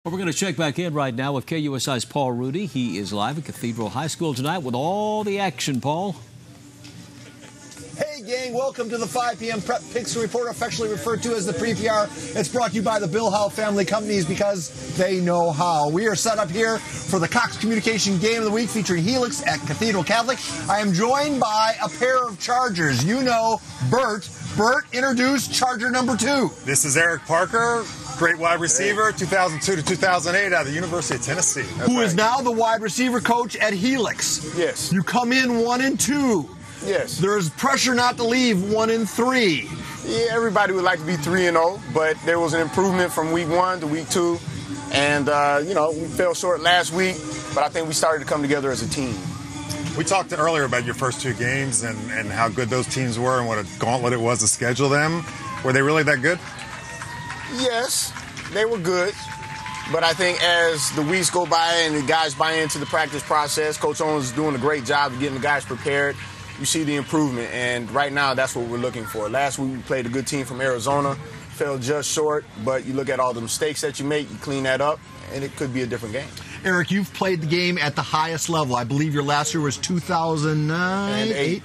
Well, we're going to check back in right now with KUSI's Paul Rudy. He is live at Cathedral High School tonight with all the action, Paul. Hey, gang, welcome to the 5 p.m. Prep Picks Report, affectionately referred to as the PrePR. It's brought to you by the Bill Howe Family Companies because they know how. We are set up here for the Cox Communication Game of the Week featuring Helix at Cathedral Catholic. I am joined by a pair of Chargers. You know Bert. Bert, introduce Charger number 2. This is Eric Parker, great wide receiver, 2002 to 2008 out of the University of Tennessee. Who is now the wide receiver coach at Helix. Yes. You come in 1 and 2. Yes. There's pressure not to leave 1 and 3. Yeah, everybody would like to be 3-0, but there was an improvement from week 1 to week 2. And, we fell short last week, but I think we started to come together as a team. We talked earlier about your first 2 games and how good those teams were and what a gauntlet it was to schedule them. Were they really that good? Yes, they were good. But I think as the weeks go by and the guys buy into the practice process, Coach Owens is doing a great job of getting the guys prepared. You see the improvement, and right now that's what we're looking for. Last week we played a good team from Arizona, fell just short, but you look at all the mistakes that you make, you clean that up, and it could be a different game. Eric, you've played the game at the highest level. I believe your last year was 2008.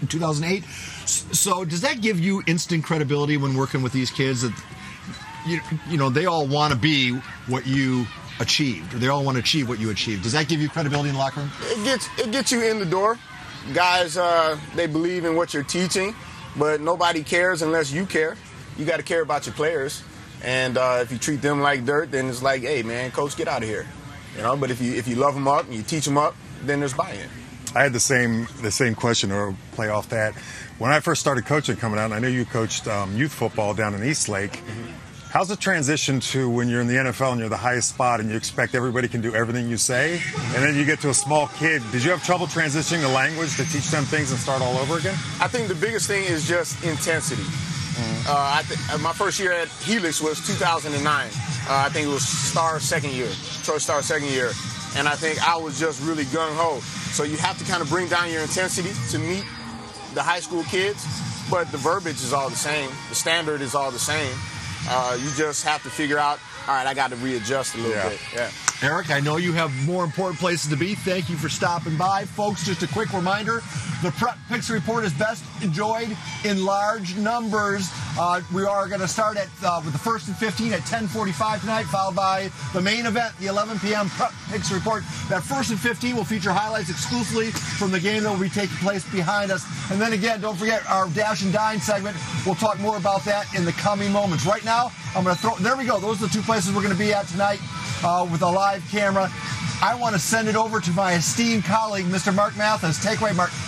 So does that give you instant credibility when working with these kids that they all want to be what you achieved, or they all want to achieve what you achieved? Does that give you credibility in the locker room? It gets you in the door. Guys, they believe in what you're teaching, but nobody cares unless you care. You got to care about your players, and if you treat them like dirt, then it's like, hey, man, coach, get out of here. But if you love them up and you teach them up, then there's buy-in. I had the same question, or play off that. When I first started coaching coming out, and I know you coached youth football down in Eastlake. Mm-hmm. How's the transition to when you're in the NFL and you're the highest spot and you expect everybody can do everything you say, and then you get to a small kid? Did you have trouble transitioning the language to teach them things and start all over again? I think the biggest thing is just intensity. Mm-hmm. My first year at Helix was 2009. I think it was Troy Starr's second year. And I think I was just really gung-ho. So you have to kind of bring down your intensity to meet the high school kids, but the verbiage is all the same. The standard is all the same. You just have to figure out, all right, I got to readjust a little bit. Yeah. Eric, I know you have more important places to be. Thank you for stopping by. Folks, just a quick reminder, the Prep Picks Report is best enjoyed in large numbers. We are going to start with the 1st and 15 at 10:45 tonight, followed by the main event, the 11 p.m. Prep Picks Report. That 1st and 15 will feature highlights exclusively from the game that will be taking place behind us. And then again, don't forget our Dash and Dine segment. We'll talk more about that in the coming moments. Right now, I'm going to there we go. Those are the 2 places we're going to be at tonight with a live camera. I want to send it over to my esteemed colleague, Mr. Mark Mathis. Take away, Mark.